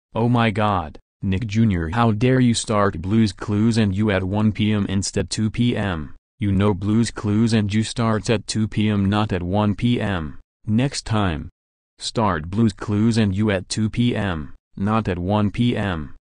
Oh my god, Nick Jr. How dare you start Blue's Clues and you at 1 p.m. instead 2 p.m. You know Blue's Clues and you starts at 2 p.m. not at 1 p.m. Next time. Start Blue's Clues and you at 2 p.m., not at 1 p.m.